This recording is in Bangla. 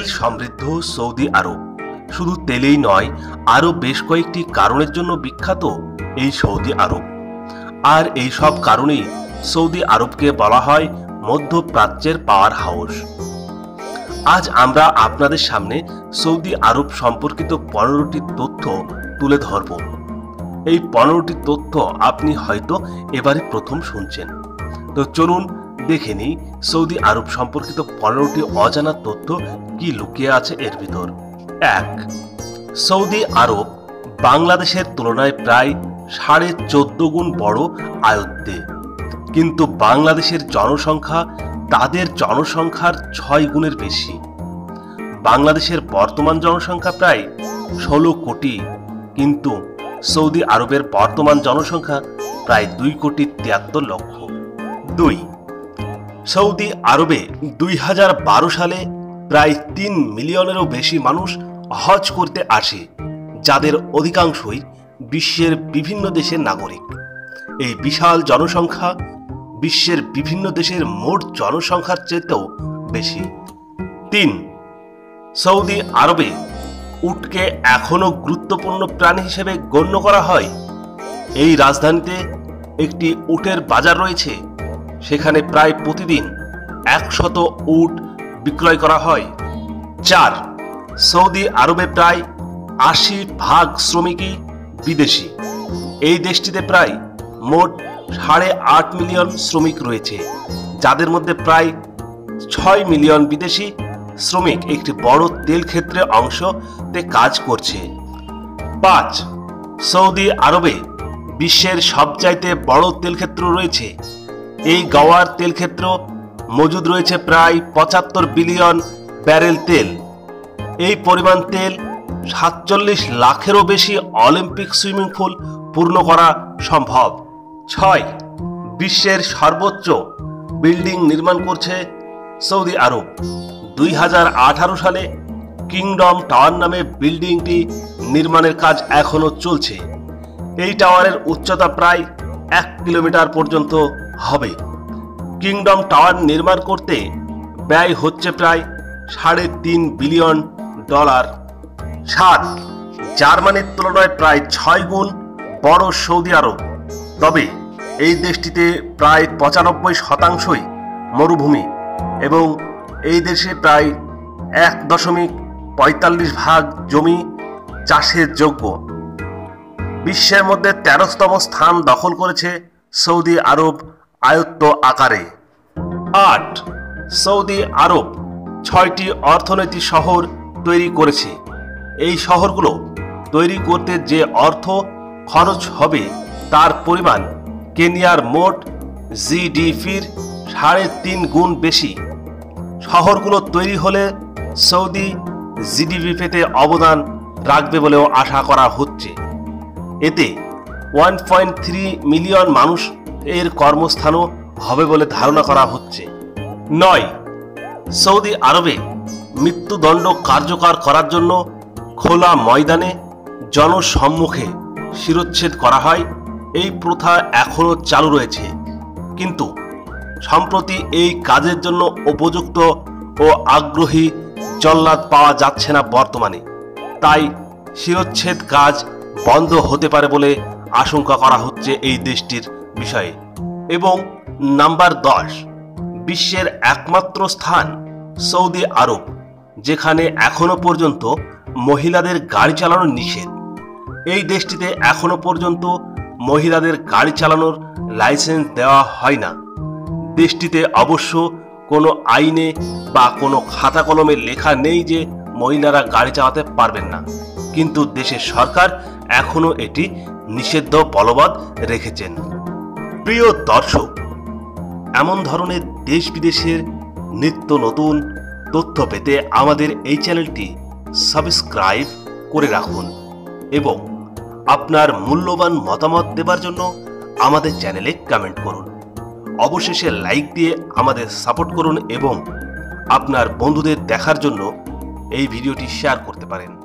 সমৃদ্ধ সৌদি আরব শুধু তেলেই নয়, আরও বেশ কয়েকটি কারণের জন্য বিখ্যাত এই সৌদি আরব। আর এই সব কারণেই সৌদি আরবকে বলা হয় মধ্যপ্রাচ্যের পাওয়ার হাউস। আজ আমরা আপনাদের সামনে সৌদি আরব সম্পর্কিত 15টি তথ্য তুলে ধরব। এই 15টি তথ্য আপনি হয়তো এবারে প্রথম শুনছেন। তো চলুন দেখে নিই সৌদি আরব সম্পর্কিত 15টি অজানা তথ্য কি লুকিয়ে আছে এর ভিতর। 1. সৌদি আরব বাংলাদেশের তুলনায় প্রায় 14.5 গুণ বড় আয়ত্তে, কিন্তু বাংলাদেশের জনসংখ্যা তাদের জনসংখ্যার 6 গুণের বেশি। বাংলাদেশের বর্তমান জনসংখ্যা প্রায় 16 কোটি, কিন্তু সৌদি আরবের বর্তমান জনসংখ্যা প্রায় 2,73,00,000। 2. সৌদি আরবে 2012 সালে প্রায় 3 মিলিয়নেরও বেশি মানুষ হজ করতে আসে, যাদের অধিকাংশই বিশ্বের বিভিন্ন দেশের নাগরিক। এই বিশাল জনসংখ্যা বিশ্বের বিভিন্ন দেশের মোট জনসংখ্যার চেয়েও বেশি। 3. সৌদি আরবে উটকে এখনো গুরুত্বপূর্ণ প্রাণী হিসেবে গণ্য করা হয়। এই রাজধানীতে একটি উটের বাজার রয়েছে, সেখানে প্রায় প্রতিদিন 100 উট বিক্রয় করা হয়। 4. সৌদি আরবে প্রায় 80% শ্রমিকই বিদেশি। এই দেশটিতে প্রায় মোট 8.5 মিলিয়ন শ্রমিক রয়েছে, যাদের মধ্যে প্রায় 6 মিলিয়ন বিদেশি শ্রমিক একটি বড় তেল ক্ষেত্রের অংশতে কাজ করছে। 5. সৌদি আরবে বিশ্বের সবচাইতে বড় তেল ক্ষেত্র রয়েছে। এই গাওয়ার তেল ক্ষেত্র মজুদ রয়েছে প্রায় 75 বিলিয়ন ব্যারেল তেল। এই পরিমাণ তেল 47 লাখেরও বেশি অলিম্পিক সুইমিং পুল পূর্ণ করা সম্ভব। 6. বিশ্বের সর্বোচ্চ বিল্ডিং নির্মাণ করছে সৌদি আরব। 2018 সালে কিংডম টাওয়ার নামে বিল্ডিংটি নির্মাণের কাজ এখনো চলছে। এই টাওয়ারের উচ্চতা প্রায় 1 কিলোমিটার পর্যন্ত হবে। কিংডম টাওয়ার নির্মাণ করতে ব্যয় হচ্ছে প্রায় $3.5 বিলিয়ন। 7. জার্মানির তুলনায় প্রায় 6 গুণ বড় সৌদি আরব, তবে এই দেশটিতে প্রায় 95% মরুভূমি এবং এই দেশে প্রায় 1.45 ভাগ জমি চাষের যোগ্য। বিশ্বের মধ্যে 13তম স্থান দখল করেছে সৌদি আরব আয়ত্ত আকারে। 8. সৌদি আরব 6টি অর্থনৈতিক শহর তৈরি করেছে। এই শহরগুলো তৈরি করতে যে অর্থ খরচ হবে তার পরিমাণ কেনিয়ার মোট জিডিপির 3.5 গুণ বেশি। শহরগুলো তৈরি হলে সৌদি জিডিপি পেতে অবদান রাখবে বলেও আশা করা হচ্ছে। এতে 1.3 মিলিয়ন মানুষ এর কর্মস্থানও হবে বলে ধারণা করা হচ্ছে। 9. সৌদি আরবে মৃত্যুদণ্ড কার্যকর করার জন্য খোলা ময়দানে জনসম্মুখে শিরচ্ছেদ করা হয়। এই প্রথা এখনো চালু রয়েছে, কিন্তু সম্প্রতি এই কাজের জন্য উপযুক্ত ও আগ্রহী জল্লাদ পাওয়া যাচ্ছে না বর্তমানে। তাই শিরচ্ছেদ কাজ বন্ধ হতে পারে বলে আশঙ্কা করা হচ্ছে এই দেশটির বিষয়ে। এবং নাম্বার 10, বিশ্বের একমাত্র স্থান সৌদি আরব যেখানে এখনো পর্যন্ত মহিলাদের গাড়ি চালানো নিষেধ। এই দেশটিতে এখনো পর্যন্ত মহিলাদের গাড়ি চালানোর লাইসেন্স দেওয়া হয় না। দেশটিতে অবশ্য কোনো আইনে বা কোনো খাতা কলমে লেখা নেই যে মহিলারা গাড়ি চালাতে পারবেন না, কিন্তু দেশের সরকার এখনো এটি নিষিদ্ধ বলবৎ রেখেছেন। প্রিয় দর্শক, এমন ধরনের দেশ বিদেশের নিত্য নতুন তথ্য পেতে আমাদের এই চ্যানেলটি সাবস্ক্রাইব করে রাখুন এবং আপনার মূল্যবান মতামত দেবার জন্য আমাদের চ্যানেলে কমেন্ট করুন। অবশেষে লাইক দিয়ে আমাদের সাপোর্ট করুন এবং আপনার বন্ধুদের দেখার জন্য এই ভিডিওটি শেয়ার করতে পারেন।